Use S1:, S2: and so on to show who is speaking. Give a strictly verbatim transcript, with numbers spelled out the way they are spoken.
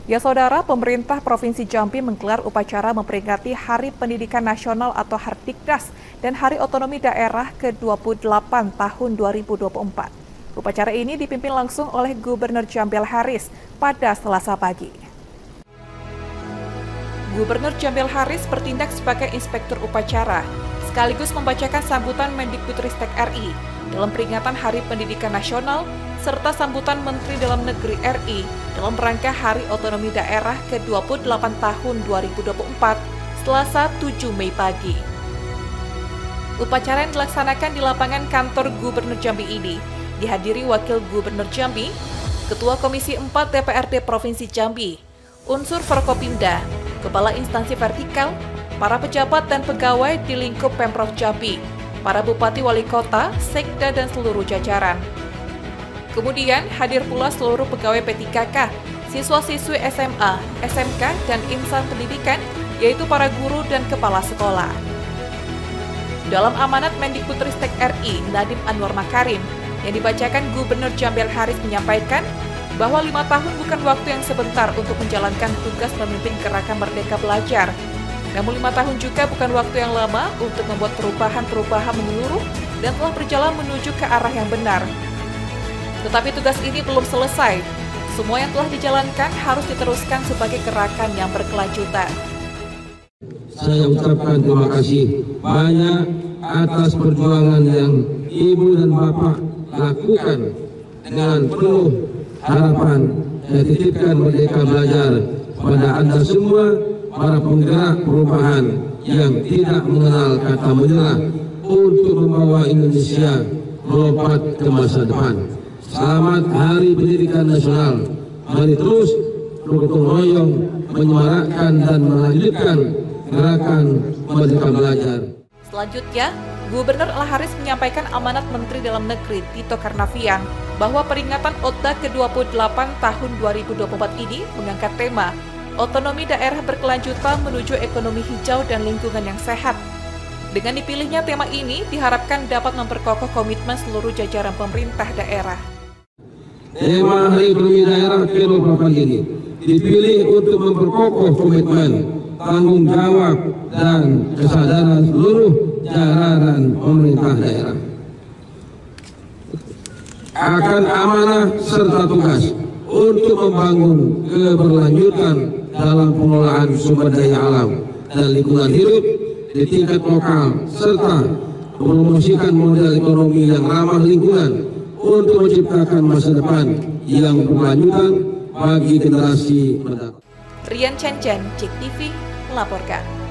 S1: Ya saudara, pemerintah Provinsi Jambi menggelar upacara memperingati Hari Pendidikan Nasional atau Hardiknas dan Hari Otonomi Daerah ke dua puluh delapan tahun dua ribu dua puluh empat. Upacara ini dipimpin langsung oleh Gubernur Jambi L. Haris pada Selasa pagi. Gubernur Jambi L. Haris bertindak sebagai inspektur upacara, sekaligus membacakan sambutan Mendikbudristek R I dalam peringatan Hari Pendidikan Nasional serta sambutan Menteri Dalam Negeri R I dalam rangka Hari Otonomi Daerah ke dua puluh delapan tahun dua ribu dua puluh empat, Selasa tujuh Mei pagi. Upacara yang dilaksanakan di lapangan kantor Gubernur Jambi ini dihadiri Wakil Gubernur Jambi, Ketua Komisi empat D P R D Provinsi Jambi, unsur Forkopimda, Kepala Instansi Vertikal, para pejabat dan pegawai di lingkup Pemprov Jambi, para Bupati Wali Kota, Sekda dan seluruh jajaran. Kemudian hadir pula seluruh pegawai P tiga K, siswa-siswi S M A, S M K, dan insan pendidikan, yaitu para guru dan kepala sekolah. Dalam amanat Mendikbudristek R I Nadiem Anwar Makarim yang dibacakan Gubernur Jambi L. Haris menyampaikan bahwa lima tahun bukan waktu yang sebentar untuk menjalankan tugas memimpin Gerakan Merdeka Belajar. Namun lima tahun juga bukan waktu yang lama untuk membuat perubahan-perubahan menyeluruh dan telah berjalan menuju ke arah yang benar. Tetapi tugas ini belum selesai. Semua yang telah dijalankan harus diteruskan sebagai gerakan yang berkelanjutan.
S2: Saya ucapkan terima kasih banyak atas perjuangan yang Ibu dan Bapak lakukan dengan penuh harapan. Saya titipkan Merdeka Belajar pada Anda semua, para penggerak perubahan yang tidak mengenal kata menyerah untuk membawa Indonesia melompat ke masa depan. Selamat Hari Pendidikan Nasional. Mari terus bergotong royong menyemarakkan dan melanjutkan gerakan Merdeka Belajar.
S1: Selanjutnya, Gubernur L. Haris menyampaikan amanat Menteri Dalam Negeri Tito Karnavian bahwa peringatan O D A ke dua puluh delapan tahun dua ribu dua puluh empat ini mengangkat tema Otonomi Daerah Berkelanjutan menuju Ekonomi Hijau dan Lingkungan yang Sehat. Dengan dipilihnya tema ini diharapkan dapat memperkokoh komitmen seluruh jajaran pemerintah daerah.
S2: Tema Hari Otonomi Daerah ke dua puluh delapan ini dipilih untuk memperkokoh komitmen, tanggung jawab, dan kesadaran seluruh jajaran pemerintah daerah akan amanah serta tugas untuk membangun keberlanjutan dalam pengelolaan sumber daya alam dan lingkungan hidup di tingkat lokal serta mempromosikan model ekonomi yang ramah lingkungan untuk menciptakan masa depan yang berkelanjutan bagi generasi mendatang.
S1: Rian Chen Chen, Cek T V, melaporkan.